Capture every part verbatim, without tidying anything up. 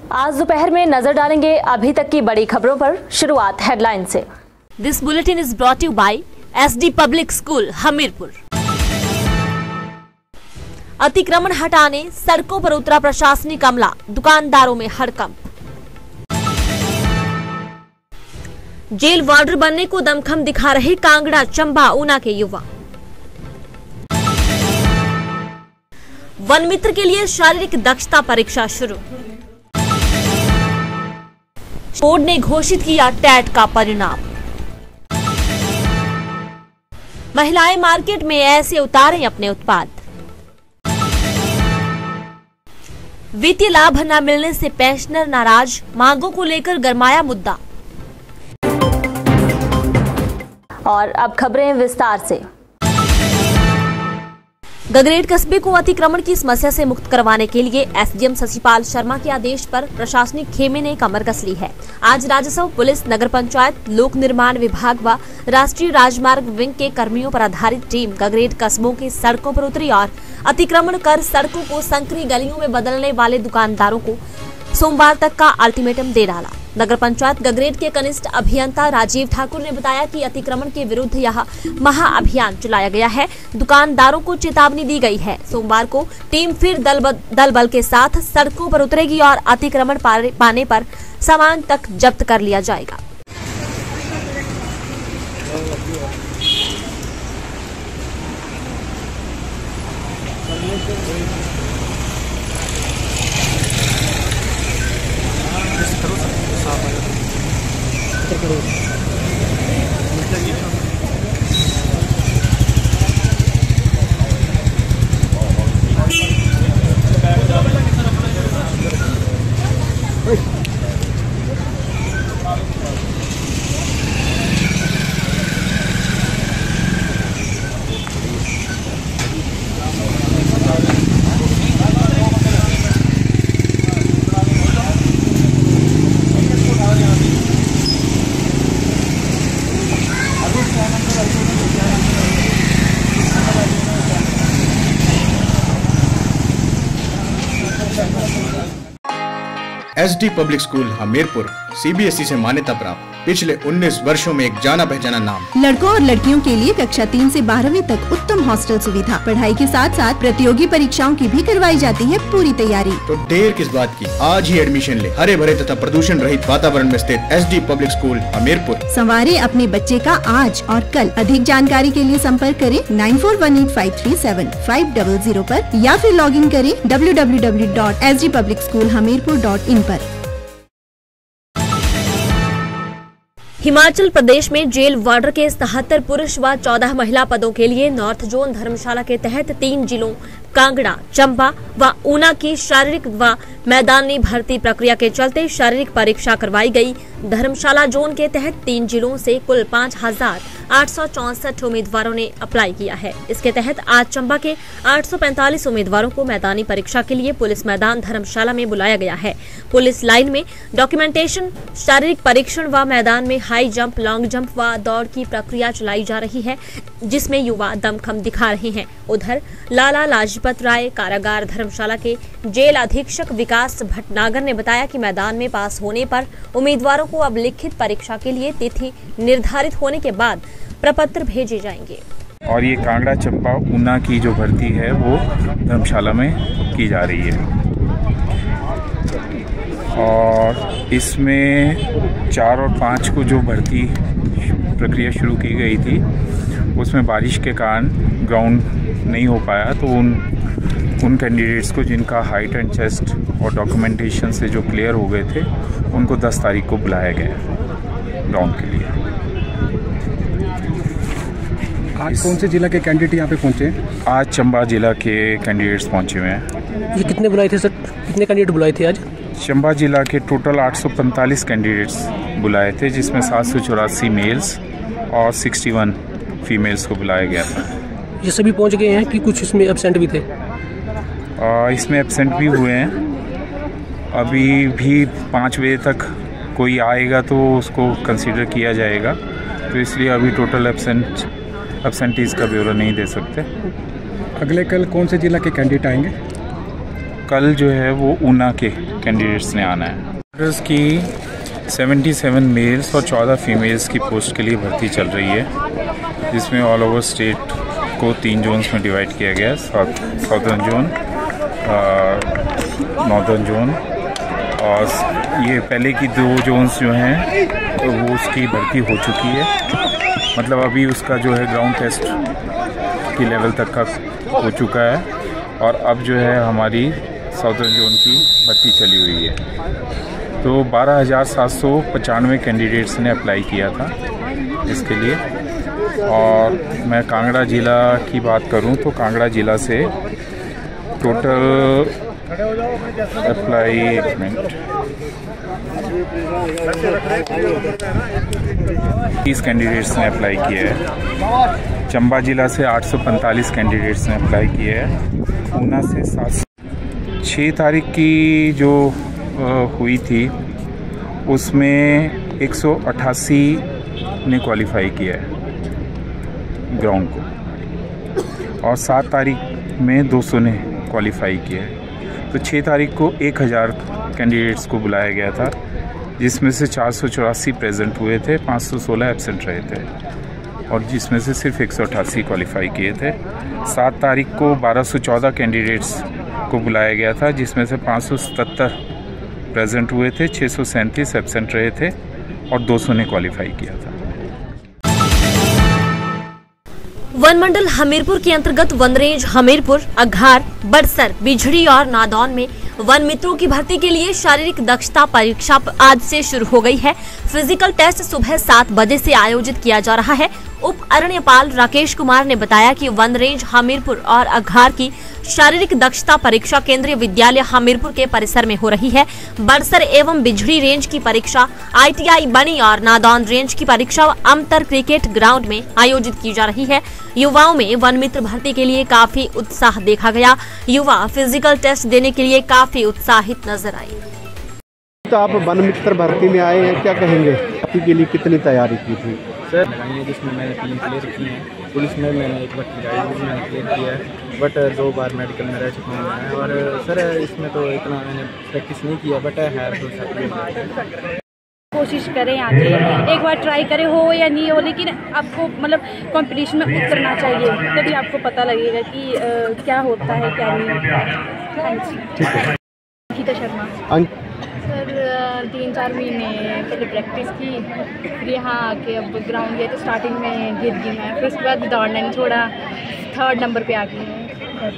आज दोपहर में नजर डालेंगे अभी तक की बड़ी खबरों पर। शुरुआत हेडलाइन से। This bulletin is brought you by SD public school Hamirpur. अतिक्रमण हटाने सड़कों पर उतरा प्रशासनिक अमला, दुकानदारों में हड़कंप। जेल वार्डर बनने को दमखम दिखा रहे कांगड़ा, चंबा, ऊना के युवा। वन मित्र के लिए शारीरिक दक्षता परीक्षा शुरू। बोर्ड ने घोषित किया टेट का परिणाम। महिलाएं मार्केट में ऐसे उतारें अपने उत्पाद। वित्तीय लाभ न मिलने से पेंशनर नाराज, मांगों को लेकर गरमाया मुद्दा। और अब खबरें विस्तार से। गगरेट कस्बे को अतिक्रमण की समस्या से मुक्त करवाने के लिए एसडीएम शशिपाल शर्मा के आदेश पर प्रशासनिक खेमे ने कमर कस ली है। आज राजस्व, पुलिस, नगर पंचायत, लोक निर्माण विभाग व राष्ट्रीय राजमार्ग विंग के कर्मियों पर आधारित टीम गगरेट कस्बों की सड़कों पर उतरी और अतिक्रमण कर सड़कों को संकरी गलियों में बदलने वाले दुकानदारों को सोमवार तक का अल्टीमेटम दे डाला। नगर पंचायत गगरेट के कनिष्ठ अभियंता राजीव ठाकुर ने बताया कि अतिक्रमण के विरुद्ध यह महाअभियान चलाया गया है। दुकानदारों को चेतावनी दी गई है। सोमवार को टीम फिर दल, दल बल के साथ सड़कों पर उतरेगी और अतिक्रमण पाने पर सामान तक जब्त कर लिया जाएगा। SD public school Hamirpur CBSE से मान्यता प्राप्त पिछले उन्नीस वर्षों में एक जाना पहचाना नाम। लड़कों और लड़कियों के लिए कक्षा तीन से बारहवीं तक उत्तम हॉस्टल सुविधा, पढ़ाई के साथ साथ प्रतियोगी परीक्षाओं की भी करवाई जाती है पूरी तैयारी। तो देर किस बात की, आज ही एडमिशन ले हरे भरे तथा प्रदूषण रहित वातावरण में स्थित एसडी पब्लिक स्कूल हमीरपुर। संवारे अपने बच्चे का आज और कल। अधिक जानकारी के लिए संपर्क करें nine four one eight five three seven five double zero पर या फिर लॉग इन करें W W W dot S D public school Hamirpur dot in पर। हिमाचल प्रदेश में जेल वार्डर के सतहत्तर पुरुष व चौदह महिला पदों के लिए नॉर्थ जोन धर्मशाला के तहत तीन जिलों कांगड़ा, चंबा व ऊना की शारीरिक व मैदानी भर्ती प्रक्रिया के चलते शारीरिक परीक्षा करवाई गई। धर्मशाला जोन के तहत तीन जिलों से कुल पाँच हजार आठ सौ चौसठ उम्मीदवारों ने अप्लाई किया है। इसके तहत आज चंबा के आठ सौ पैंतालीस उम्मीदवारों को मैदानी परीक्षा के लिए पुलिस मैदान धर्मशाला में बुलाया गया है। पुलिस लाइन में डॉक्यूमेंटेशन, शारीरिक परीक्षण व मैदान में हाई जंप, लॉन्ग जंप व दौड़ की प्रक्रिया चलाई जा रही है, जिसमें युवा दमखम दिखा रहे हैं। उधर लाला लाजपत राय कारागार धर्मशाला के जेल अधीक्षक विकास भटनागर ने बताया कि मैदान में पास होने पर उम्मीदवारों को अब लिखित परीक्षा के लिए तिथि निर्धारित होने के बाद प्रपत्र भेजे जाएंगे। और ये कांगड़ा, चंबा, ऊना की जो भर्ती है वो धर्मशाला में की जा रही है और इसमें चार और पाँच को जो भर्ती प्रक्रिया शुरू की गई थी उसमें बारिश के कारण ग्राउंड नहीं हो पाया, तो उन उन कैंडिडेट्स को जिनका हाइट एंड चेस्ट और डॉक्यूमेंटेशन से जो क्लियर हो गए थे उनको दस तारीख को बुलाया गया ग्राउंड के लिए। आज कौन से जिला के कैंडिडेट यहाँ पे पहुँचे? आज चंबा जिला के कैंडिडेट्स पहुँचे हुए हैं। ये कितने बुलाए थे सर? कितने कैंडिडेट बुलाए थे आज? चंबा जिला के टोटल आठ सौ पैंतालीस कैंडिडेट्स बुलाए थे, जिसमें सात सौ चौरासी मेल्स और इकसठ फीमेल्स को बुलाया गया था। ये सभी पहुंच गए हैं कि कुछ इसमें एब्सेंट भी थे? आ, इसमें एब्सेंट भी हुए हैं। अभी भी पाँच बजे तक कोई आएगा तो उसको कंसीडर किया जाएगा, तो इसलिए अभी टोटल एब्सेंट एब्सेंटीज़ का ब्यौरा नहीं दे सकते। अगले कल कौन से जिला के कैंडिडेट आएंगे? कल जो है वो ऊना के कैंडिडेट्स ने आना है। ऑर्डर्स की सतहत्तर मेल्स और चौदह फीमेल्स की पोस्ट के लिए भर्ती चल रही है, जिसमें ऑल ओवर स्टेट को तीन जोन्स में डिवाइड किया गया है, south southern zone, northern zone, और ये पहले की दो जोन्स जो हैं तो वो उसकी भर्ती हो चुकी है, मतलब अभी उसका जो है ग्राउंड टेस्ट की लेवल तक का हो चुका है, और अब जो है हमारी साउदर्न जोन की भर्ती चली हुई है। तो बारह हज़ार सात सौ पचानवे कैंडिडेट्स ने अप्लाई किया था इसके लिए। और मैं कांगड़ा ज़िला की बात करूं तो कांगड़ा ज़िला से टोटल अप्लाई एक मिनट तीस कैंडिडेट्स ने अप्लाई किया है। चंबा ज़िला से आठ सौ पैंतालीस कैंडिडेट्स ने अप्लाई किया है। ऊना से सात सौ छः तारीख की जो हुई थी उसमें एक सौ अट्ठासी ने क्वालिफाई किया है ग्राउंड को, और सात तारीख में दो सौ ने क्वालिफाई किया है। तो छः तारीख को एक हज़ार कैंडिडेट्स को बुलाया गया था, जिसमें से चार सौ चौरासी प्रेजेंट हुए थे, पाँच सौ सोलह एब्सेंट रहे थे, और जिसमें से सिर्फ एक सौ अट्ठासी क्वालिफाई किए थे। सात तारीख को बारह सौ चौदह कैंडिडेट्स को बुलाया गया था, जिसमें से पाँच सौ सतहत्तर प्रेजेंट हुए थे, छः सौ सैंतीस एब्सेंट रहे थे, और दो सौ ने क्वालिफाई किया था। वन मंडल हमीरपुर के अंतर्गत वन रेंज हमीरपुर, अघार, बड़सर, बिझड़ी और नादौन में वन मित्रों की भर्ती के लिए शारीरिक दक्षता परीक्षा आज से शुरू हो गई है। फिजिकल टेस्ट सुबह सात बजे से आयोजित किया जा रहा है। उप अरण्यपाल राकेश कुमार ने बताया कि वन रेंज हमीरपुर और अघार की शारीरिक दक्षता परीक्षा केंद्रीय विद्यालय हमीरपुर के परिसर में हो रही है। बड़सर एवं बिझड़ी रेंज की परीक्षा आईटीआई बनी और नादौन रेंज की परीक्षा अमतर क्रिकेट ग्राउंड में आयोजित की जा रही है। युवाओं में वन मित्र भर्ती के लिए काफी उत्साह देखा गया। युवा फिजिकल टेस्ट देने के लिए काफी उत्साहित नजर आए। तो आप वन मित्र भर्ती में आए हैं, क्या कहेंगे? भर्ती के लिए कितनी तैयारी की थी? सर जिसमें मैंने तीन क्लियर की हैं, पुलिस में मैंने एक बार मैंने क्लियर किया है, बट दो बार मेडिकल में रह चुका हूँ मैं। और सर इसमें तो इतना मैंने प्रैक्टिस नहीं किया, बट है तो सब कोशिश करें आके एक बार ट्राई करें, हो या नहीं हो, लेकिन आपको मतलब कंपटीशन में उतरना चाहिए, तभी आपको पता लगेगा कि आ, क्या होता है क्या नहीं होता है। गीता शर्मा। सर तीन चार महीने पहले प्रैक्टिस की, फिर यहाँ आके अब ग्राउंड गए तो स्टार्टिंग में गिर गई मैं, फिर उसके बाद दौड़ने में थोड़ा थर्ड नंबर पे आ गई है।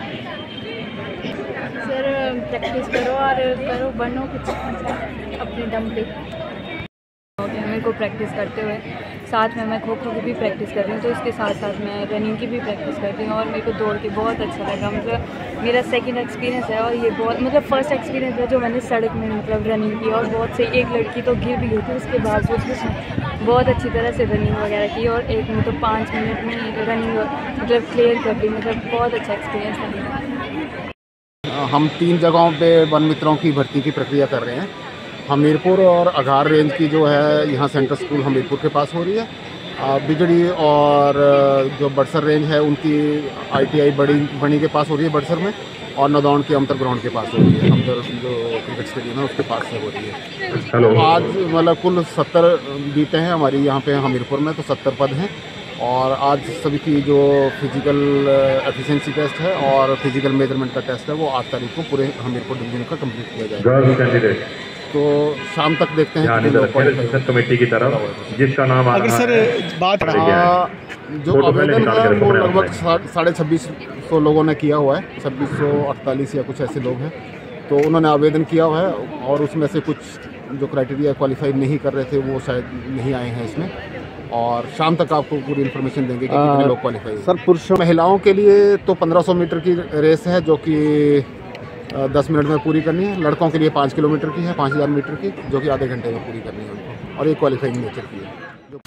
सर प्रैक्टिस करो और करो, बनो कुछ अपने दम पे। मेरे को प्रैक्टिस करते हुए साथ में मैं खो खो की भी प्रैक्टिस कर रही हूँ, तो इसके साथ साथ मैं रनिंग की भी प्रैक्टिस करती हूँ, और मेरे को दौड़ के बहुत अच्छा लगा। मतलब मेरा सेकंड एक्सपीरियंस है, और ये बहुत मतलब फर्स्ट एक्सपीरियंस है जो मैंने सड़क में मतलब रनिंग की, और बहुत से एक लड़की तो गिर भी गई थी, उसके बावजूद उसने बहुत अच्छी तरह से रनिंग वगैरह की, और एक में तो पाँच मिनट में रनिंग मतलब क्लियर कर दी। मतलब बहुत अच्छा एक्सपीरियंस है। हम तीन जगहों पर वन मित्रों की भर्ती की प्रक्रिया कर रहे हैं। हमीरपुर और अघार रेंज की जो है यहाँ सेंट्रल स्कूल हमीरपुर के पास हो रही है। बिजड़ी और जो बड़सर रेंज है उनकी आईटीआई बड़ी बनी के पास हो रही है बड़सर में, और नदौन के अमतर ग्राउंड के पास हो रही है, अमतर जो क्रिकेट स्टेडियम है उसके पास से हो रही है। तो आज मतलब कुल सत्तर जीतें हैं हमारी यहाँ पे हमीरपुर में, तो सत्तर पद हैं, और आज सभी की जो फिजिकल एफिशिएंसी टेस्ट है और फिजिकल मेजरमेंट का टेस्ट है वो आठ तारीख को पूरे हमीरपुर डिवीजन का कंप्लीट किया जाएगा। तो शाम तक देखते हैं कमेटी की तरफ जिसका नाम अगर सर बात जो आवेदन है वो लगभग साढ़े छब्बीस सौ लोगों ने किया हुआ है, छब्बीस सौ अड़तालीस या कुछ ऐसे लोग हैं, तो उन्होंने आवेदन किया हुआ है, और उसमें से कुछ जो क्राइटेरिया क्वालिफाई नहीं कर रहे थे वो शायद नहीं आए हैं इसमें, और शाम तक आपको पूरी इन्फॉर्मेशन देंगे कि कितने लोग क्वालिफाई। सर पुरुषों महिलाओं के लिए तो पंद्रह सौ मीटर की रेस है जो कि दस मिनट में पूरी करनी है। लड़कों के लिए पाँच किलोमीटर की है, पाँच हज़ार मीटर की, जो कि आधे घंटे में पूरी करनी है उनको, और एक क्वालिफाइंग नेचर की है।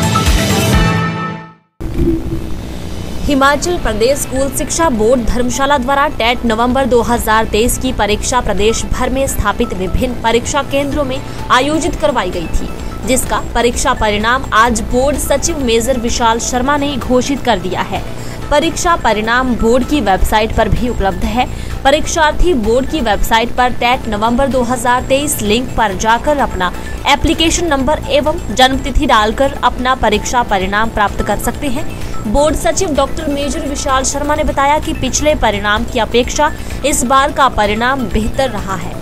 हिमाचल प्रदेश स्कूल शिक्षा बोर्ड धर्मशाला द्वारा टेट नवंबर दो हज़ार तेईस की परीक्षा प्रदेश भर में स्थापित विभिन्न परीक्षा केंद्रों में आयोजित करवाई गई थी, जिसका परीक्षा परिणाम आज बोर्ड सचिव मेजर विशाल शर्मा ने घोषित कर दिया है। परीक्षा परिणाम बोर्ड की वेबसाइट पर भी उपलब्ध है। परीक्षार्थी बोर्ड की वेबसाइट पर टेट नवंबर दो हज़ार तेईस लिंक पर जाकर अपना एप्लीकेशन नंबर एवं जन्मतिथि डालकर अपना परीक्षा परिणाम प्राप्त कर सकते हैं। बोर्ड सचिव डॉक्टर मेजर विशाल शर्मा ने बताया कि पिछले परिणाम की अपेक्षा इस बार का परिणाम बेहतर रहा है।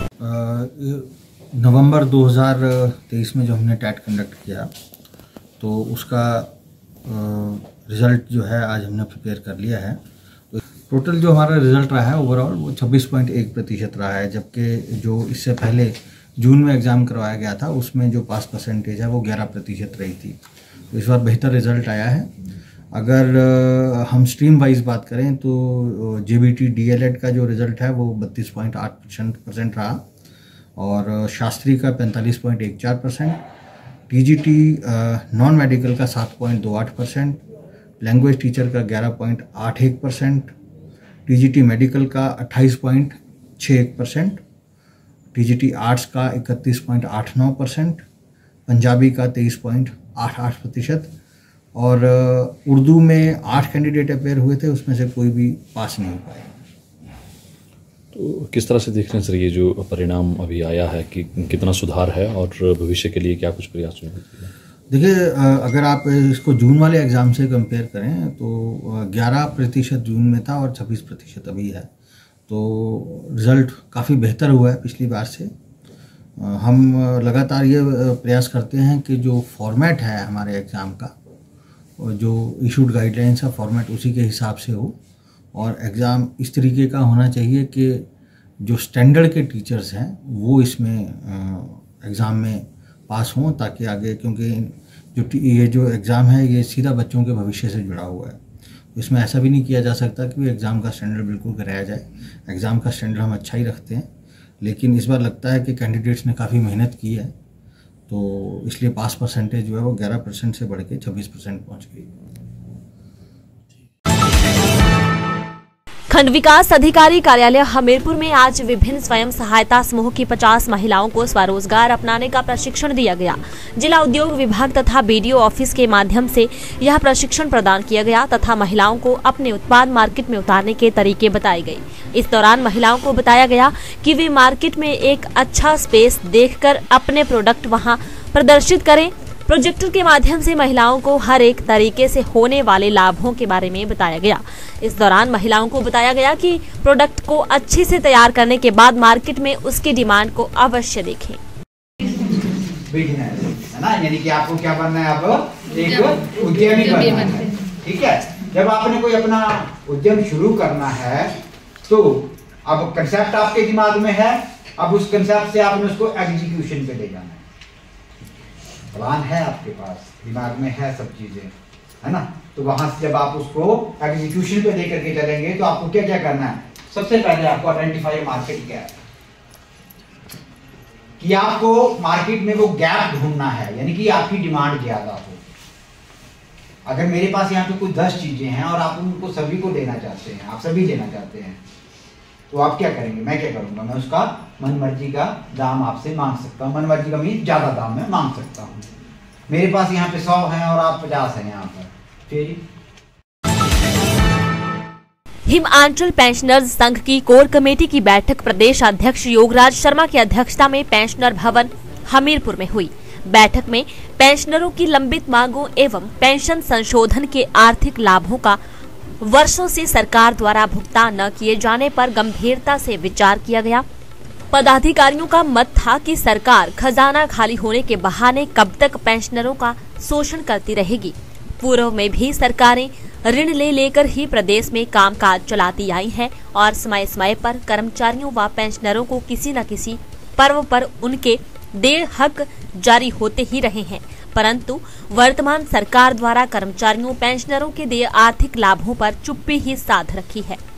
नवंबर दो हज़ार तेईस में जो हमने टेट कंडक्ट किया तो उसका रिज़ल्ट जो है आज हमने प्रिपेयर कर लिया है। तो टोटल जो हमारा रिज़ल्ट रहा है ओवरऑल वो छब्बीस पॉइंट एक प्रतिशत रहा है, जबकि जो इससे पहले जून में एग्ज़ाम करवाया गया था उसमें जो पास परसेंटेज है वो ग्यारह प्रतिशत रही थी। तो इस बार बेहतर रिज़ल्ट आया है। अगर हम स्ट्रीम वाइज बात करें तो जेबीटी डीएलएड का जो रिज़ल्ट है वो बत्तीस पॉइंट आठ परसेंट रहा और शास्त्री का पैंतालीस पॉइंट एक चार परसेंट, टीजीटी नॉन मेडिकल का सात पॉइंट दो आठ परसेंट, लैंग्वेज टीचर का ग्यारह पॉइंट आठ एक परसेंट, टीजीटी मेडिकल का अट्ठाईस पॉइंट छः एक परसेंट, टीजीटी आर्ट्स का इकतीस पॉइंट आठ नौ परसेंट, पंजाबी का तेईस पॉइंट आठ आठ प्रतिशत और उर्दू में आठ कैंडिडेट अपेयर हुए थे, उसमें से कोई भी पास नहीं हो पाए। तो किस तरह से देख रहे हैं सर ये जो परिणाम अभी आया है कि कितना सुधार है और भविष्य के लिए क्या कुछ प्रयास होंगे? देखिए, अगर आप इसको जून वाले एग्ज़ाम से कंपेयर करें तो ग्यारह प्रतिशत जून में था और छब्बीस प्रतिशत अभी है, तो रिज़ल्ट काफ़ी बेहतर हुआ है पिछली बार से। हम लगातार ये प्रयास करते हैं कि जो फॉर्मेट है हमारे एग्ज़ाम का, जो इशूड गाइडलाइंस का फॉर्मेट उसी के हिसाब से हो और एग्ज़ाम इस तरीके का होना चाहिए कि जो स्टैंडर्ड के टीचर्स हैं वो इसमें एग्ज़ाम में पास हों, ताकि आगे, क्योंकि जो ये जो एग्ज़ाम है ये सीधा बच्चों के भविष्य से जुड़ा हुआ है। इसमें ऐसा भी नहीं किया जा सकता कि एग्ज़ाम का स्टैंडर्ड बिल्कुल गिराया जाए। एग्ज़ाम का स्टैंडर्ड हम अच्छा ही रखते हैं, लेकिन इस बार लगता है कि कैंडिडेट्स ने काफ़ी मेहनत की है, तो इसलिए पास परसेंटेज जो है वो ग्यारह परसेंट से बढ़ के छब्बीस परसेंट पहुँच गई। खंड विकास अधिकारी कार्यालय हमीरपुर में आज विभिन्न स्वयं सहायता समूह की पचास महिलाओं को स्वरोजगार अपनाने का प्रशिक्षण दिया गया। जिला उद्योग विभाग तथा बीडीओ ऑफिस के माध्यम से यह प्रशिक्षण प्रदान किया गया तथा महिलाओं को अपने उत्पाद मार्केट में उतारने के तरीके बताए गए। इस दौरान महिलाओं को बताया गया कि वे मार्केट में एक अच्छा स्पेस देखकर अपने प्रोडक्ट वहां प्रदर्शित करें। प्रोजेक्टर के माध्यम से महिलाओं को हर एक तरीके से होने वाले लाभों के बारे में बताया गया। इस दौरान महिलाओं को बताया गया कि प्रोडक्ट को अच्छे से तैयार करने के बाद मार्केट में उसकी डिमांड को अवश्य देखें। बिजनेस है ना, यानी कि आपको क्या बनना है, अब एक उद्यमी बनना है। ठीक है, जब आपने कोई अपना उद्यम शुरू करना है तो अब कंसेप्ट आपके दिमाग में है, अब उस कंसेप्ट से आपने उसको एग्जीक्यूशन पे ले जाना है। प्लान है आपके पास, दिमाग में है सब चीजें, है ना, तो वहां से जब आप उसको एग्जीक्यूशन पे लेकर के चलेंगे तो आपको क्या क्या करना है। सबसे पहले आपको आइडेंटिफाई मार्केट गैप, कि आपको मार्केट में वो गैप ढूंढना है, यानी कि आपकी डिमांड ज्यादा हो। अगर मेरे पास यहाँ पे कुछ दस चीजें हैं और आप उनको सभी को देना चाहते हैं, आप सभी देना चाहते हैं, तो आप क्या करेंगे, मैं क्या करूंगा, मैं उसका मनमर्जी का दाम आपसे मांग सकता हूँ। मनमर्जी का मीन ज्यादा दाम मैं मांग सकता हूँ। मेरे पास यहाँ पे सौ हैं और आप पचास हैं यहाँ पर, फिर हिमाचल पेंशनर्स संघ की कोर कमेटी की बैठक प्रदेश अध्यक्ष योगराज शर्मा की अध्यक्षता में पेंशनर भवन हमीरपुर में हुई। बैठक में पेंशनरों की लंबित मांगों एवं पेंशन संशोधन के आर्थिक लाभों का वर्षों से सरकार द्वारा भुगतान न किए जाने पर गंभीरता से विचार किया गया। पदाधिकारियों का मत था कि सरकार खजाना खाली होने के बहाने कब तक पेंशनरों का शोषण करती रहेगी। पूर्व में भी सरकारें ऋण ले लेकर ही प्रदेश में कामकाज चलाती आई हैं और समय समय पर कर्मचारियों व पेंशनरों को किसी न किसी पर्व पर उनके देय हक जारी होते ही रहे हैं, परंतु वर्तमान सरकार द्वारा कर्मचारियों पेंशनरों के देय आर्थिक लाभों पर चुप्पी ही साध रखी है।